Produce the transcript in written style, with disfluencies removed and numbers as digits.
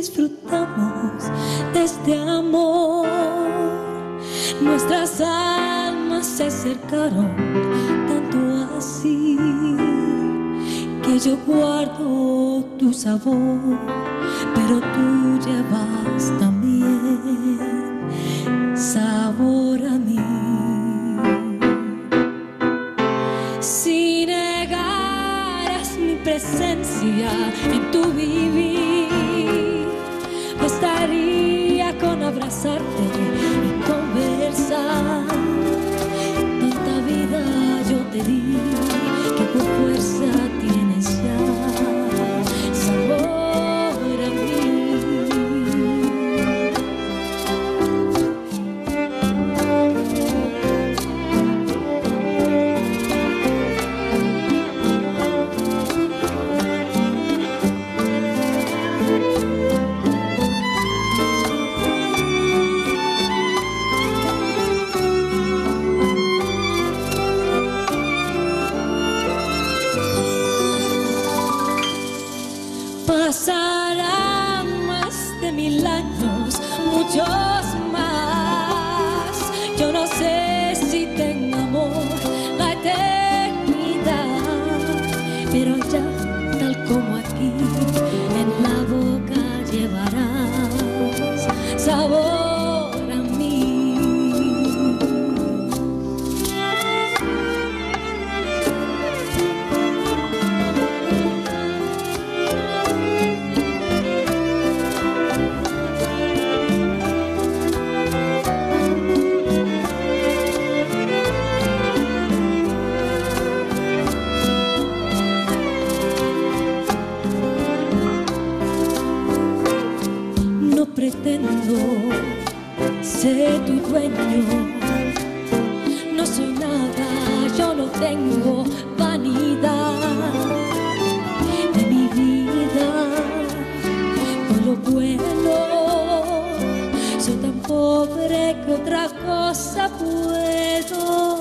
disfrutamos de este amor. Nuestras almas se acercaron tanto así que yo guardo tu sabor, pero tú llevas también sabor a mí. Si negaras mi presencia en tu vivir, bastaría con abrazarte y conversar. Tanta vida yo te di que por fuerza tienes ya sabor a mí. Pasarán más de 1000 años, muchos más. Yo no sé si tengo amor la eternidad, pero allá, tal como aquí, en la boca llevarás sabor a mí. No pretendo ser tu dueño, no soy nada, yo no tengo vanidad de mi vida. Por lo bueno, soy tan pobre que otra cosa puedo.